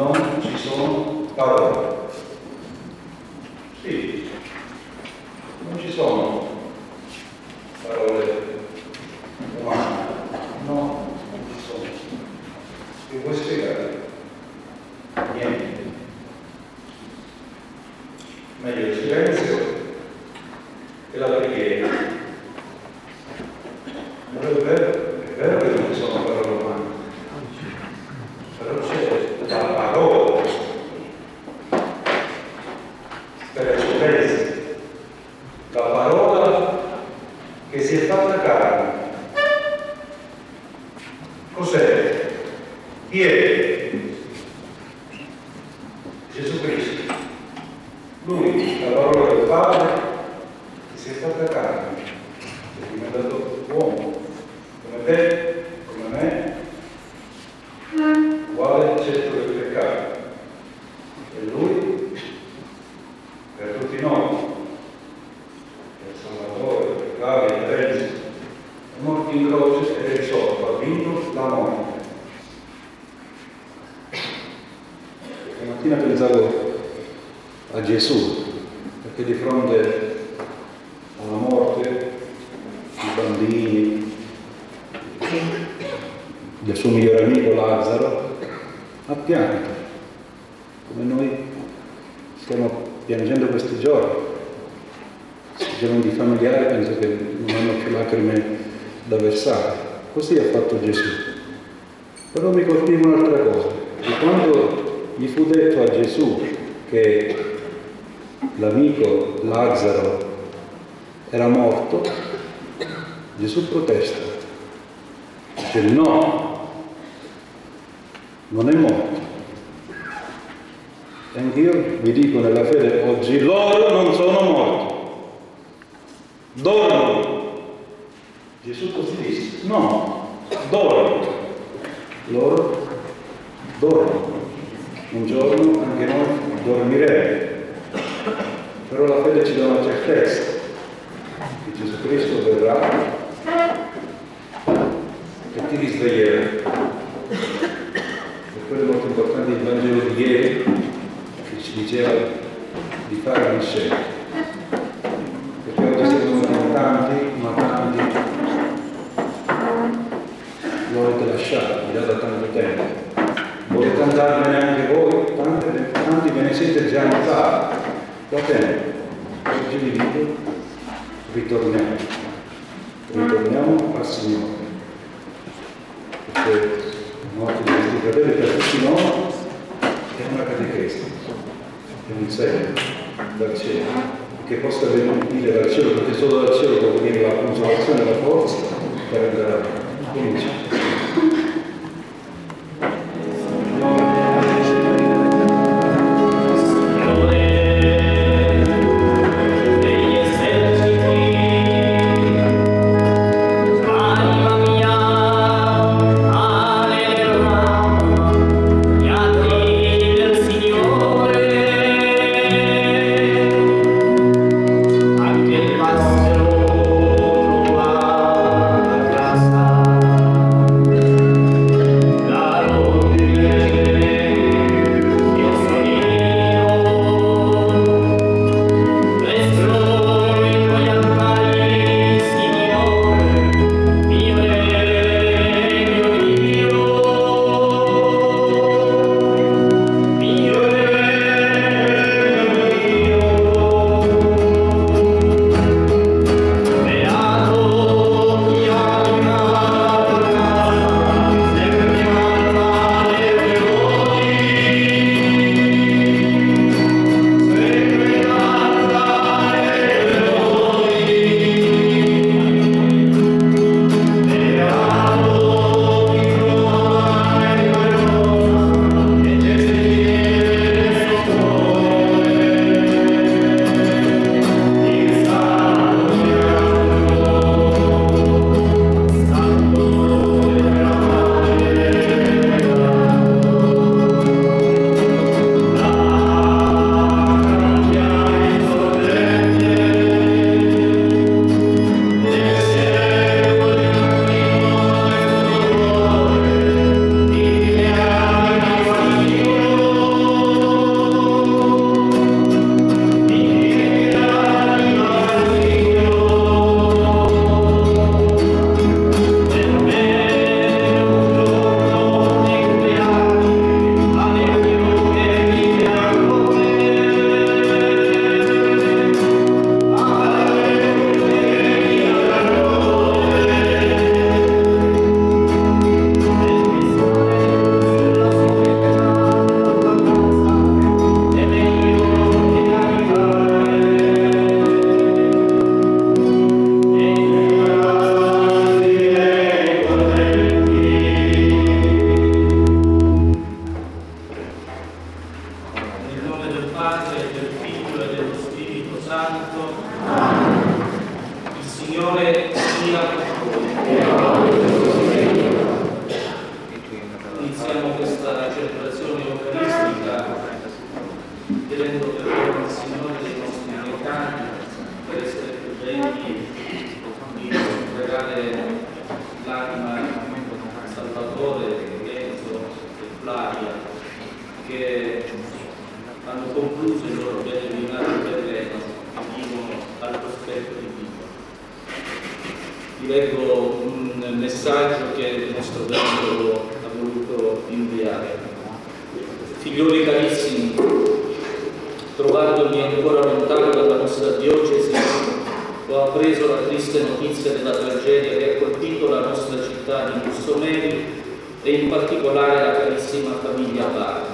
non ci sono parole. Sì, non ci sono parole umane, no, non ci sono. Che vuoi spiegare? Niente. Meglio il silenzio e la preghiera. Non è vero che non ci sono parole umane, però c'è la parola per eccellenza, la parola che si è fatta carne. Cos'è? Chi è? Gesù Cristo. Lui, la parola del Padre, che si è fatta carne, è diventato uomo, come te, come me, uguale eccetto del peccato. E lui, per tutti noi, per Salvatore, per Flavio, per Renzo, è morto in croce ed è risorto, ha vinto la morte. Stamattina pensavo a Gesù, perché di fronte alla morte i bambini, del suo migliore amico Lazzaro, ha pianto, come noi stiamo piangendo questi giorni. Se diciamo di familiari, penso che non hanno più lacrime da versare. Così ha fatto Gesù. Però mi colpiva un'altra cosa, che quando gli fu detto a Gesù che l'amico Lazzaro era morto, Gesù protesta. Dice no, non è morto. E anch'io vi dico nella fede oggi, loro non sono morti, dormono. Gesù così disse, no, dormono. Loro dormono. Un giorno anche noi dormiremo. Però la fede ci dà una certezza che Gesù Cristo verrà e ti risveglierà. Per quello è molto importante il Vangelo di ieri, che ci diceva di fare una scelta. Perché oggi siamo tanti, ma tanti volete lasciare, già da tanto tempo. Volete andarvene anche voi, tanti ve ne siete già andati. Va bene, oggi vi dico, ritorniamo al Signore, perché la morte di questi fratelli per tutti noi è una catechesi, è un segno dal cielo, che possa venire dal cielo, perché solo dal cielo può venire la consolazione e la forza per andare avanti. Cominciamo. Padre, del Figlio e dello Spirito Santo. Il Signore sia con voi. Iniziamo questa celebrazione eucaristica chiedendo perdono al Signore dei nostri peccati per essere più degni di pregare l'anima Salvatore, Enzo e Flavia, che hanno concluso il loro pellegrinaggio terreno e vivono al cospetto di Dio. Vi leggo un messaggio che il nostro vescovo ha voluto inviare. Figlioli carissimi, trovandomi ancora lontano dalla nostra diocesi, ho appreso la triste notizia della tragedia che ha colpito la nostra città di Mussomeri e in particolare la carissima famiglia Bar.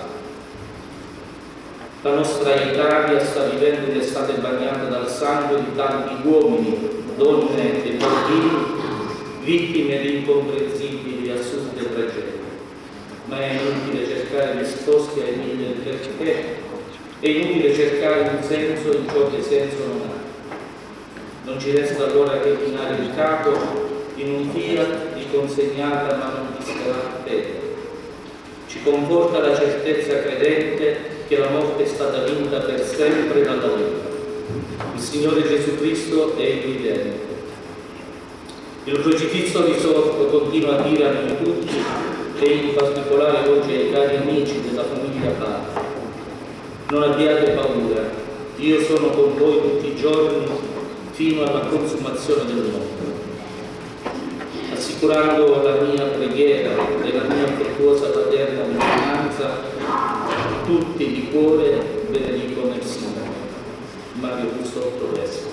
La nostra Italia sta vivendo un'estate bagnata dal sangue di tanti uomini, donne e bambini, vittime di incomprensibili e assurde tragedie. Ma è inutile cercare risposte ai mille perché, è inutile cercare un senso in ciò che senso non ha. Non ci resta allora che chinare il capo in un fiat di consegnata ma non disperata fede. Ci conforta la certezza credente che la morte è stata vinta per sempre dalla vita. Il Signore Gesù Cristo è il vivente. Il crocifisso risorto continua a dire a noi tutti e in particolare oggi ai cari amici della famiglia Padre: non abbiate paura, io sono con voi tutti i giorni fino alla consumazione del mondo. Assicurando la mia preghiera e la mia affettuosa paterna vicinanza, tutti di cuore benedicono il Signore. Mario Busotto Vescovo.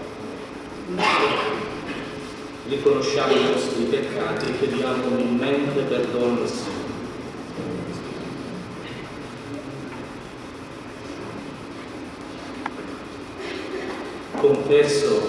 Riconosciamo i nostri peccati e chiediamo umilmente perdono al Signore. Confesso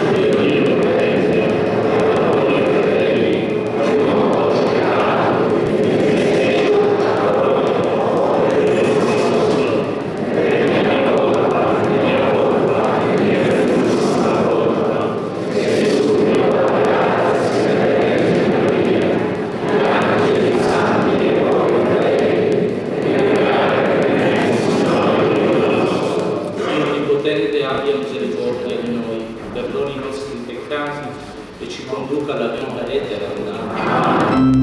abbia misericordia di noi, perdoni i nostri peccati e ci conduca alla vita eterna.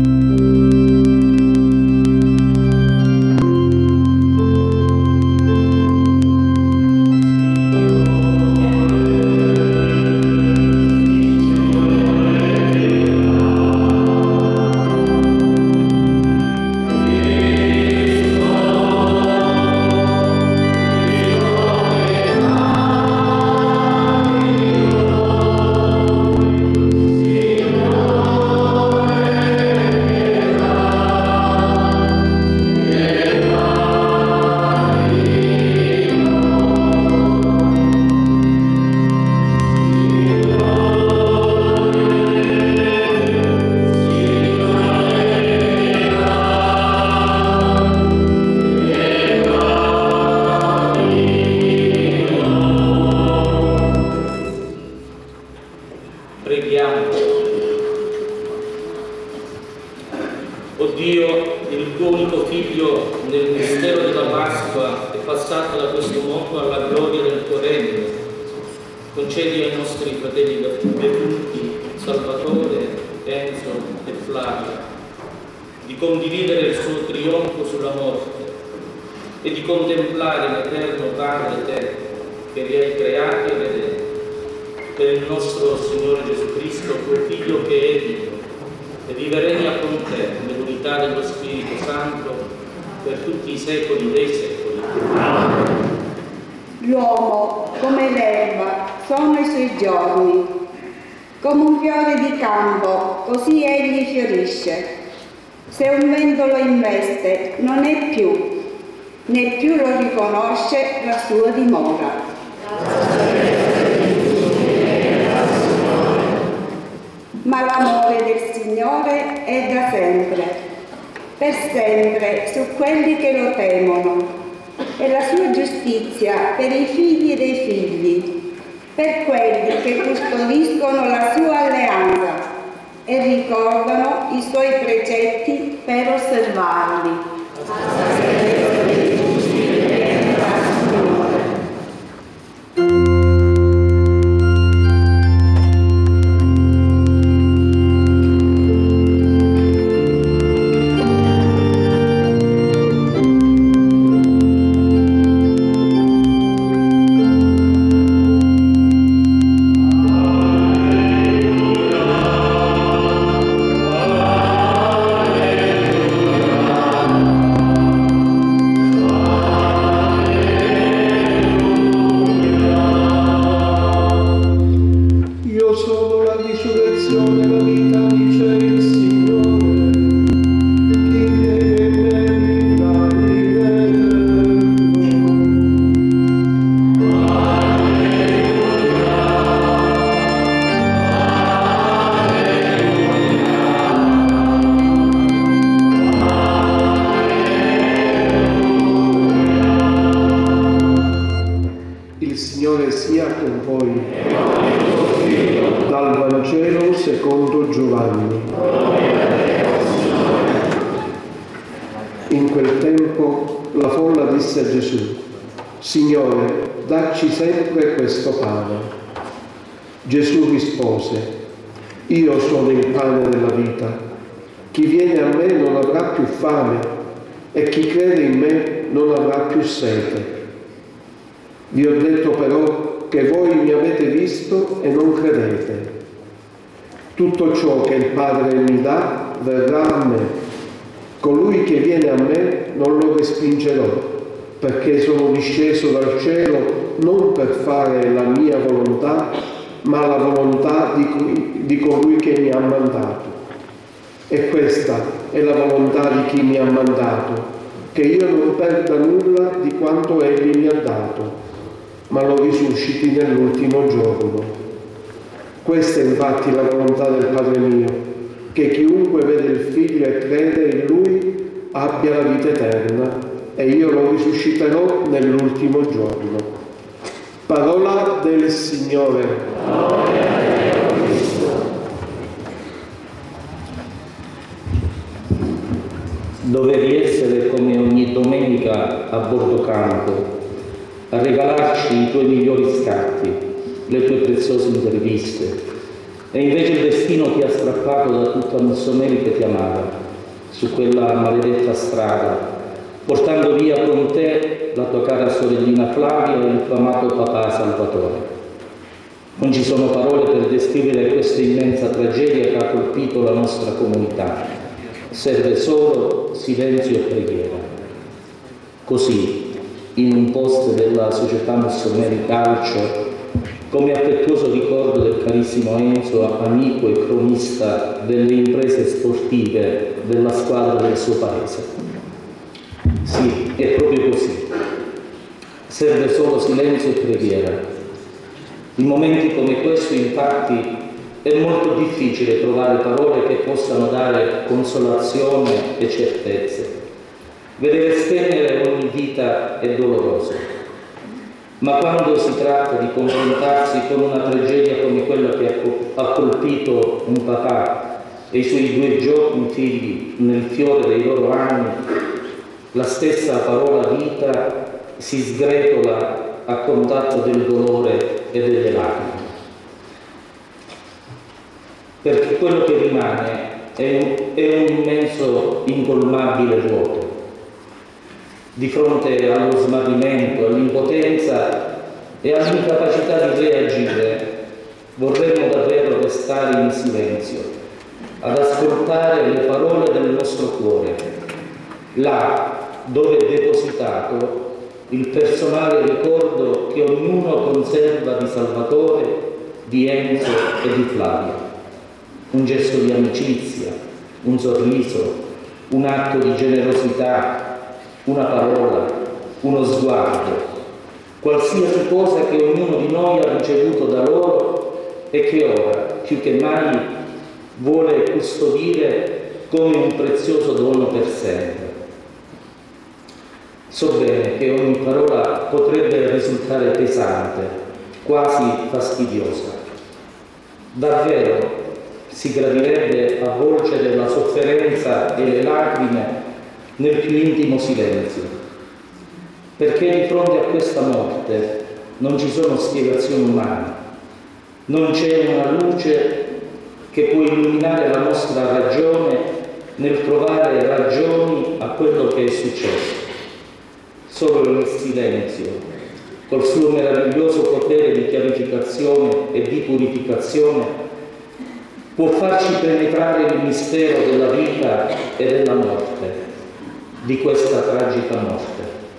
O Dio, il tuo unico Figlio nel mistero della Pasqua è passato da questo mondo alla gloria del tuo regno. Concedi ai nostri fratelli venuti, Salvatore, Enzo e Flavia, di condividere il suo trionfo sulla morte e di contemplare l'eterno Padre te, che li hai creati e vedenti, per il nostro Signore Gesù Cristo, tuo Figlio che è vivo, e viveremo con te nell'unità dello Spirito Santo per tutti i secoli dei secoli. L'uomo, come l'erba, sono i suoi giorni. Come un fiore di campo, così egli fiorisce. Se un vento lo investe, non è più, né più lo riconosce la sua dimora. Ma l'amore del Signore è da sempre, per sempre su quelli che lo temono, e la sua giustizia per i figli dei figli, per quelli che custodiscono la sua alleanza e ricordano i suoi precetti per osservarli. secondo Giovanni. In quel tempo la folla disse a Gesù: Signore, dacci sempre questo pane. Gesù rispose: Io sono il pane della vita. Chi viene a me non avrà più fame e chi crede in me non avrà più sete. Vi ho detto però che voi mi avete visto e non credete. Tutto ciò che il Padre mi dà verrà a me. Colui che viene a me non lo respingerò, perché sono disceso dal cielo non per fare la mia volontà, ma la volontà di colui che mi ha mandato. E questa è la volontà di chi mi ha mandato, che io non perda nulla di quanto egli mi ha dato, ma lo risusciti nell'ultimo giorno. Questa è infatti la volontà del Padre mio, che chiunque vede il Figlio e crede in Lui abbia la vita eterna, e io lo risusciterò nell'ultimo giorno. Parola del Signore. Dovevi essere come ogni domenica a bordo campo, a regalarci i tuoi migliori scatti, le tue preziose interviste, e invece il destino ti ha strappato da tutta Mussomeri che ti amava, su quella maledetta strada, portando via con te la tua cara sorellina Flavia e il tuo amato papà Salvatore. Non ci sono parole per descrivere questa immensa tragedia che ha colpito la nostra comunità. Serve solo silenzio e preghiera. Così, in un post della società Mussomeri Calcio, come affettuoso ricordo del carissimo Enzo, amico e cronista delle imprese sportive della squadra del suo paese. Sì, è proprio così. Serve solo silenzio e preghiera. In momenti come questo, infatti, è molto difficile trovare parole che possano dare consolazione e certezze. Vedere spegnere ogni vita è doloroso, ma quando si tratta di confrontarsi con una tragedia come quella che ha colpito un papà e i suoi 2 giovani figli nel fiore dei loro anni, la stessa parola vita si sgretola a contatto del dolore e delle lacrime. Perché quello che rimane è un immenso, incolmabile vuoto. Di fronte allo smarrimento, all'impotenza e all'incapacità di reagire, vorremmo davvero restare in silenzio, ad ascoltare le parole del nostro cuore, là dove è depositato il personale ricordo che ognuno conserva di Salvatore, di Enzo e di Flavia. Un gesto di amicizia, un sorriso, un atto di generosità, una parola, uno sguardo, qualsiasi cosa che ognuno di noi ha ricevuto da loro e che ora, più che mai, vuole custodire come un prezioso dono per sempre. So bene che ogni parola potrebbe risultare pesante, quasi fastidiosa. Davvero si gradirebbe avvolgere la sofferenza e le lacrime nel più intimo silenzio, perché di fronte a questa morte non ci sono spiegazioni umane, non c'è una luce che può illuminare la nostra ragione nel trovare ragioni a quello che è successo. Solo il silenzio, col suo meraviglioso potere di chiarificazione e di purificazione, può farci penetrare il mistero della vita e della morte, di questa tragica morte.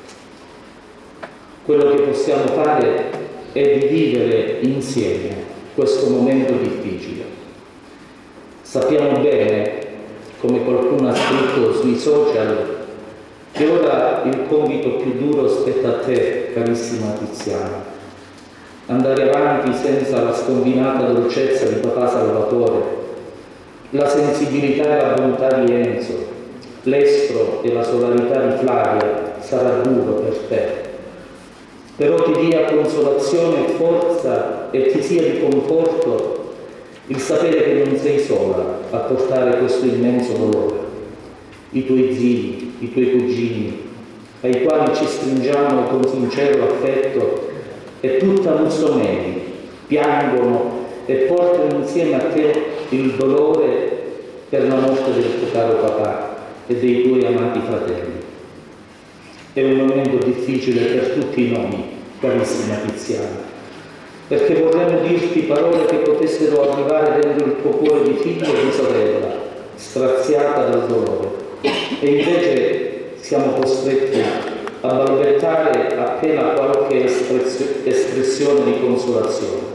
Quello che possiamo fare è di vivere insieme questo momento difficile. Sappiamo bene, come qualcuno ha scritto sui social, che ora il compito più duro spetta a te, carissima Tiziana. Andare avanti senza la scombinata dolcezza di papà Salvatore, la sensibilità e la bontà di Enzo, l'estro e la solarità di Flavia sarà duro per te. Però ti dia consolazione e forza e ti sia di conforto il sapere che non sei sola a portare questo immenso dolore. I tuoi zii, i tuoi cugini, ai quali ci stringiamo con sincero affetto e tutta Mussolini, piangono e portano insieme a te il dolore per la morte del tuo caro papà e dei tuoi amati fratelli. È un momento difficile per tutti noi, carissima Tiziana, perché vorremmo dirti parole che potessero arrivare dentro il tuo cuore di figlio e di sorella, straziata dal dolore. E invece siamo costretti a balbettare appena qualche espressione di consolazione.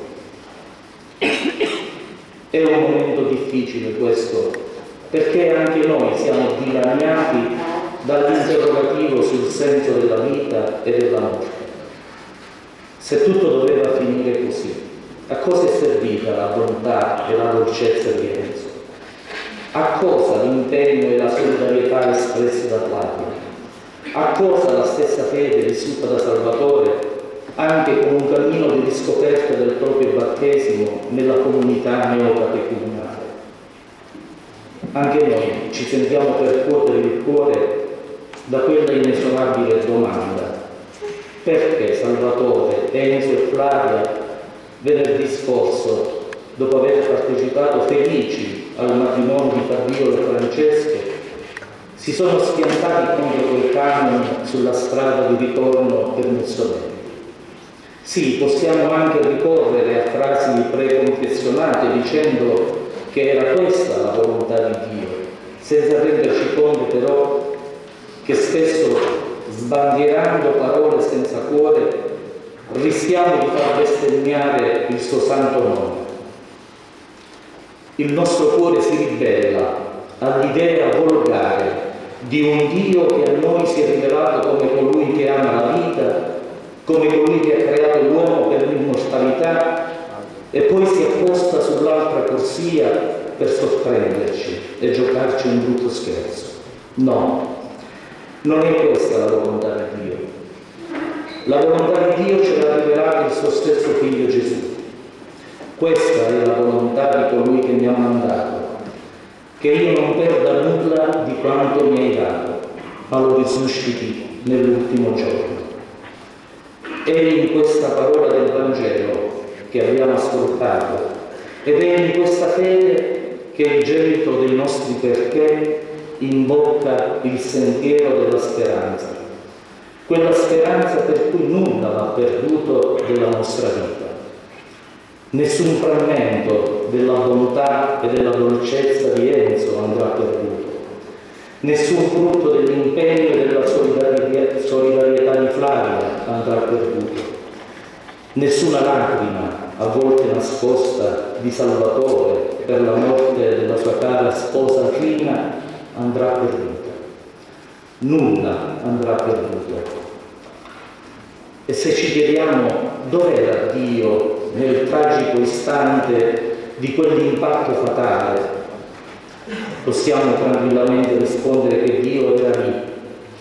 È un momento difficile questo, perché anche noi siamo dilaniati dall'interrogativo sul senso della vita e della morte. Se tutto doveva finire così, a cosa è servita la bontà e la dolcezza di Enzo? A cosa l'impegno e la solidarietà espressi da Flavia? A cosa la stessa fede vissuta da Salvatore, anche con un cammino di riscoperta del proprio battesimo nella comunità neocatecumenale? Anche noi ci sentiamo percuotere il cuore da quella inesorabile domanda: perché Salvatore, Enzo e Flavia venerdì scorso, dopo aver partecipato felici al matrimonio di Fabiola e Francesco, si sono schiantati contro quel camion sulla strada di ritorno per Mussolini? Sì, possiamo anche ricorrere a frasi preconfezionate dicendo che era questa la volontà di Dio, senza renderci conto però che spesso, sbandierando parole senza cuore, rischiamo di far bestemmiare il suo santo nome. Il nostro cuore si ribella all'idea volgare di un Dio che a noi si è rivelato come colui che ama la vita, come colui che ha creato l'uomo per l'immortalità e poi si apposta sull'altra corsia per sorprenderci e giocarci un brutto scherzo. No, non è questa la volontà di Dio. La volontà di Dio ce l'ha rivelato il suo stesso figlio Gesù. Questa è la volontà di colui che mi ha mandato, che io non perda nulla di quanto mi hai dato, ma lo risusciti nell'ultimo giorno. È in questa parola del Vangelo che abbiamo ascoltato ed è in questa fede che il gemito dei nostri perché imbocca il sentiero della speranza, quella speranza per cui nulla va perduto della nostra vita. Nessun frammento della bontà e della dolcezza di Enzo andrà perduto. Nessun frutto dell'impegno e della solidarietà di Flavia andrà perduto. Nessuna lacrima, a volte nascosta, di Salvatore per la morte della sua cara sposa Trina andrà perduta. Nulla andrà perduto. E se ci chiediamo dov'era Dio nel tragico istante di quell'impatto fatale, possiamo tranquillamente rispondere che Dio era lì,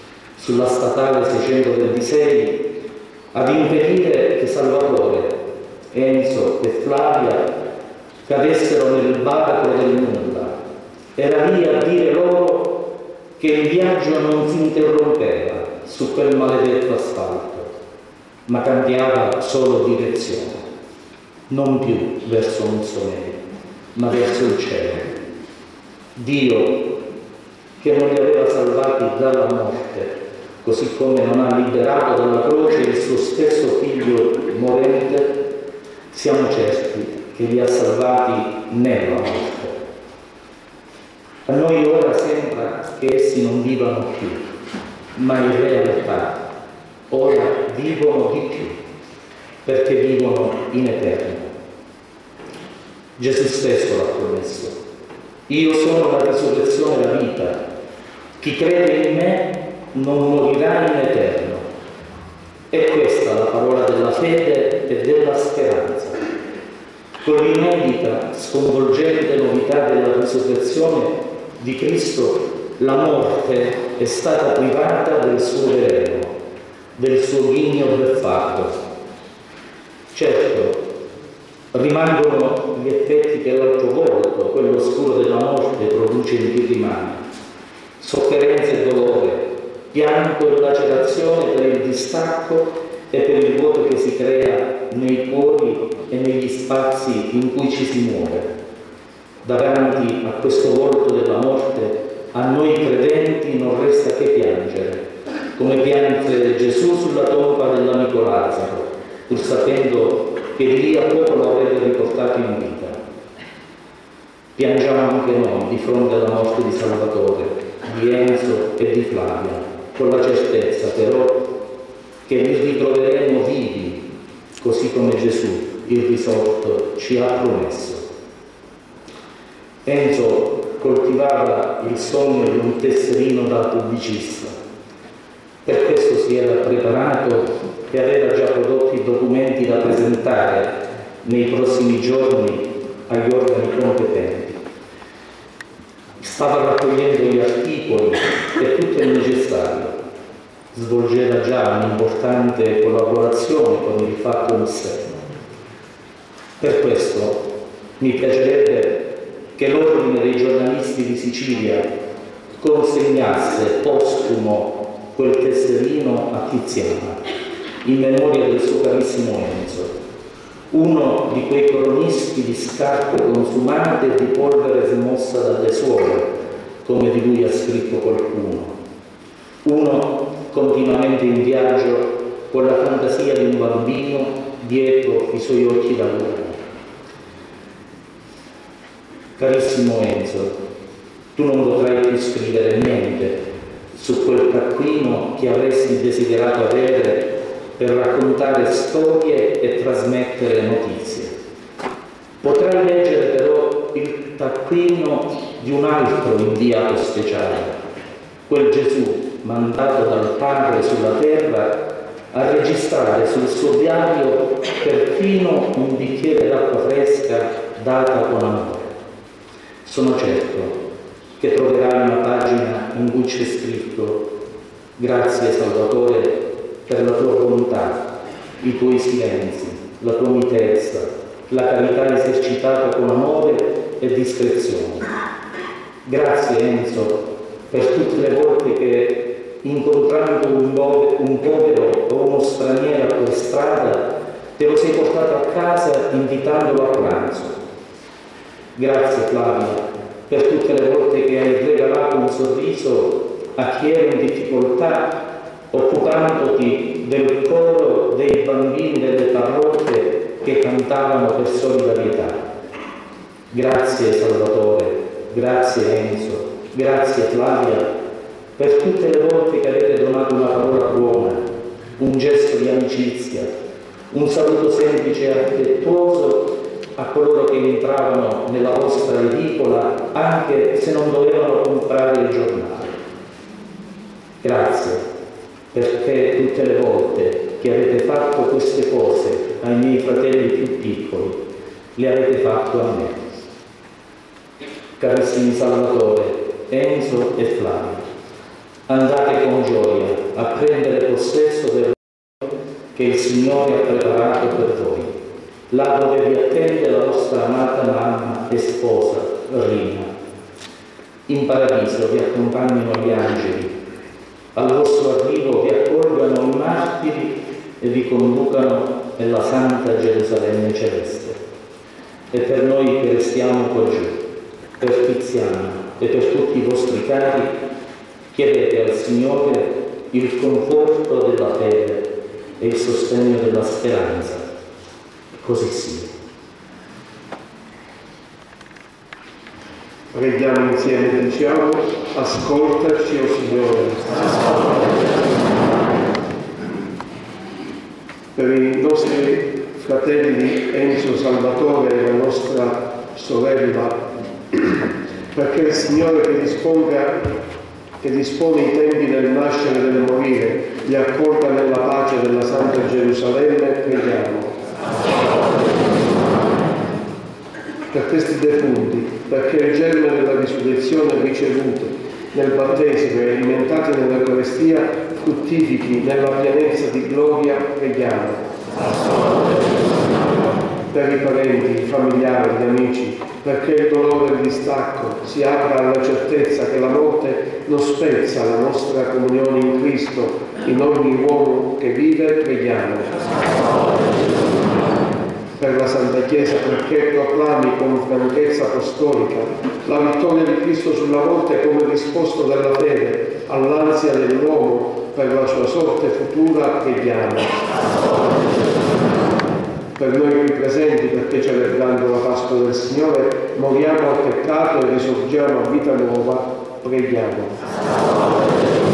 sulla statale 626 ad impedire che Salvatore, Enzo e Flavia cadessero nel baratro del nulla. Era lì a dire loro che il viaggio non si interrompeva su quel maledetto asfalto, ma cambiava solo direzione, non più verso Mussolini, ma verso il cielo. Dio, che non li aveva salvati dalla morte, così come non ha liberato dalla croce il suo stesso figlio morente, siamo certi che li ha salvati nella morte. A noi ora sembra che essi non vivano più, ma in realtà ora vivono di più, perché vivono in eterno. Gesù stesso l'ha promesso: io sono la risurrezione e la vita. Chi crede in me non morirà in eterno. È questa la parola della fede e della speranza. Con l'inedita, sconvolgente novità della risurrezione di Cristo, la morte è stata privata del suo veleno, del suo ghigno beffardo. Certo, rimangono gli effetti che l'altro volto, quello oscuro della morte, produce in chi rimane: sofferenza e dolore, pianto e lacerazione per il distacco e per il vuoto che si crea nei cuori e negli spazi in cui ci si muove. Davanti a questo volto della morte, a noi credenti non resta che piangere, come piange Gesù sulla tomba dell'amico Lazzaro, pur sapendo che di lì a poco lo avrebbe riportato in vita. Piangiamo anche noi di fronte alla morte di Salvatore, di Enzo e di Flavia, con la certezza però che li ritroveremo vivi, così come Gesù, il risorto, ci ha promesso. Enzo coltivava il sogno di un tesserino da pubblicista. Per questo si era preparato e aveva già prodotto i documenti da presentare nei prossimi giorni agli organi competenti. Stava raccogliendo gli articoli e tutto il necessario. Svolgeva già un'importante collaborazione con il Fatto Esterno. Per questo mi piacerebbe che l'Ordine dei giornalisti di Sicilia consegnasse postumo quel tesserino a Tiziana, in memoria del suo carissimo Enzo, uno di quei cronisti di scarpe consumate e di polvere smossa dalle suore, come di lui ha scritto qualcuno, uno continuamente in viaggio con la fantasia di un bambino dietro i suoi occhi da luna. Carissimo Enzo, tu non potrai più scrivere niente su quel taccuino che avresti desiderato avere per raccontare storie e trasmettere notizie. Potrai leggere però il taccuino di un altro inviato speciale, quel Gesù mandato dal Padre sulla terra a registrare sul suo diario perfino un bicchiere d'acqua fresca data con amore. Sono certo che troverai una pagina in cui c'è scritto: grazie Salvatore per la tua bontà, i tuoi silenzi, la tua mitezza, la carità esercitata con amore e discrezione. Grazie Enzo per tutte le volte che, incontrando un povero o uno straniero per strada, te lo sei portato a casa invitandolo a pranzo. Grazie Flavia per tutte le volte che hai regalato un sorriso a chi era in difficoltà, occupandoti del coro dei bambini delle parrocchie che cantavano per solidarietà. Grazie Salvatore, grazie Enzo, grazie Flavia per tutte le volte che avete donato una parola buona, un gesto di amicizia, un saluto semplice e affettuoso a coloro che entravano nella vostra edicola anche se non dovevano comprare il giornale. Grazie perché tutte le volte che avete fatto queste cose ai miei fratelli più piccoli, le avete fatto a me. Carissimi Salvatore, Enzo e Flavio, Andate con gioia a prendere possesso del regno che il Signore ha preparato per voi, là dove vi attende la vostra amata mamma e sposa, Rina. In paradiso vi accompagnano gli angeli, al vostro arrivo vi accolgano i martiri e vi conducano nella santa Gerusalemme celeste. E per noi che restiamo qua giù, per Tiziano e per tutti i vostri cari, chiedete al Signore il conforto della fede e il sostegno della speranza. Così sia. Preghiamo insieme e diciamo: ascoltaci, o Signore. Per i nostri fratelli Enzo, Salvatore e la nostra sorella, perché il Signore che dispone i tempi del nascere e del morire, li accolga nella pace della Santa Gerusalemme, preghiamo. Per questi defunti, perché il germe della risurrezione ricevute nel battesimo e alimentati nell'Eucaristia fruttifichi nella pienezza di gloria, preghiamo. Per i parenti, i familiari, gli amici, perché il dolore del distacco si apra alla certezza che la morte non spezza la nostra comunione in Cristo in ogni uomo che vive, preghiamo. Per la Santa Chiesa, perché proclami con franchezza apostolica la vittoria di Cristo sulla morte come risposto della fede all'ansia dell'uomo per la sua sorte futura, preghiamo. Per noi qui presenti, perché celebrando la Pasqua del Signore moriamo al peccato e risorgiamo a vita nuova, preghiamo.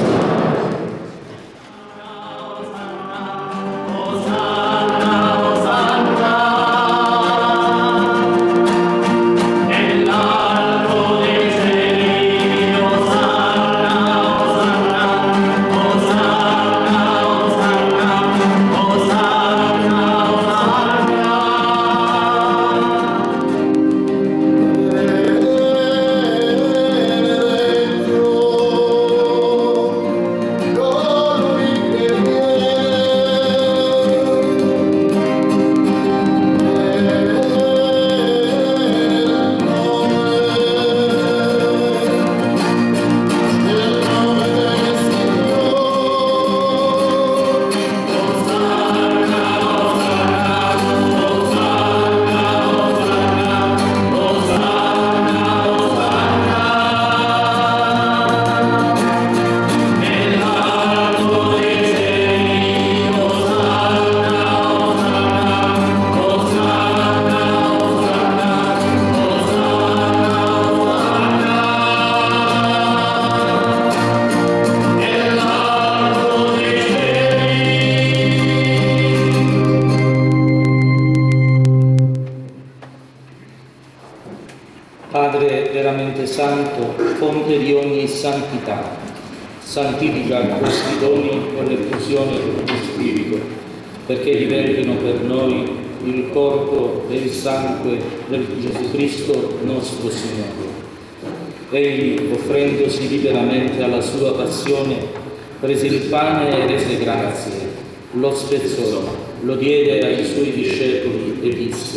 Padre veramente santo, fonte di ogni santità, santifica questi doni con l'effusione del tuo Spirito, perché diventino per noi il corpo e il sangue del Gesù Cristo nostro Signore. Egli, offrendosi liberamente alla sua passione, prese il pane e rese grazie, lo spezzò, lo diede ai suoi discepoli e disse: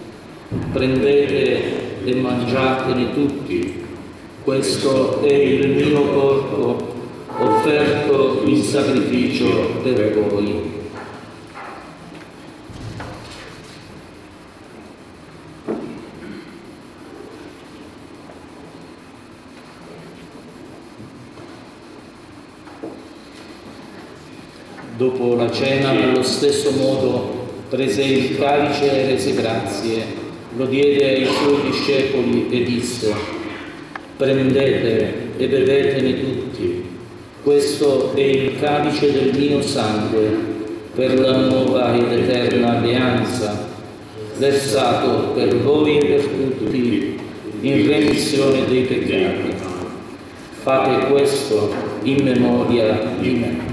prendete e mangiatene tutti, questo è il mio corpo offerto in sacrificio per voi. Dopo la cena, allo stesso modo, prese il calice e rese grazie, lo diede ai suoi discepoli e disse: prendete e bevetene tutti, questo è il calice del mio sangue, per la nuova ed eterna alleanza, versato per voi e per tutti in remissione dei peccati. Fate questo in memoria di me.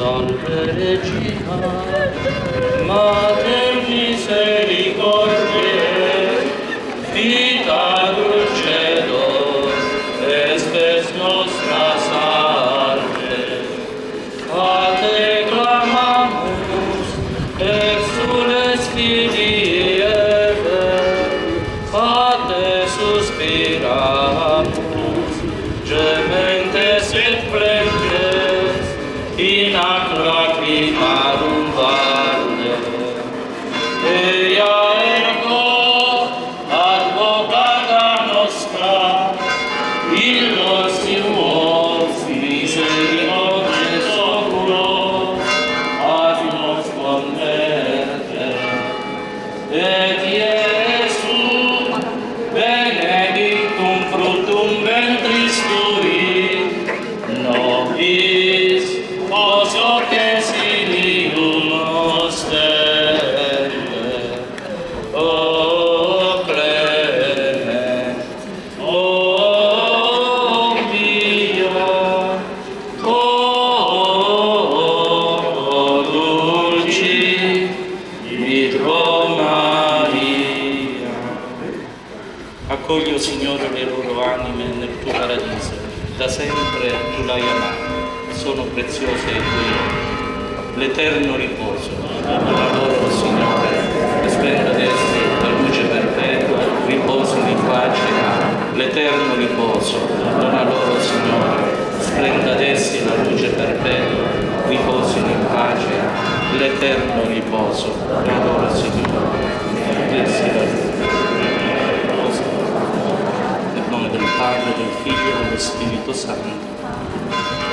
salve Regina, Mater misericordiae, vita dulcedo, et spes nostra salve. A te clamamus, exules filii Eve, a te suspiramus, gementes et plentes, in ac lacrimarum valle. Eia ergo, advocata nostra, illos tuos misericordiae oculos, ad nos converte. Et Iesu, benedictum fructum ventris tui, nobis os oces ilium ostende. O clement, o pia, o dulci, Virgo Maria. Accogli, o Signore, le loro anime nel tuo paradiso, da sempre tu l'hai amato, sono preziose le tue opere. L'eterno riposo dona loro, Signore, splenda d'essi la luce perpetua, riposino in pace. L'eterno riposo dona loro, Signore, splenda d'essi la luce perpetua, riposino in pace. L'eterno riposo dona loro, Signore, d'essi la luce. Nel nome del Padre, del Figlio e dello Spirito Santo.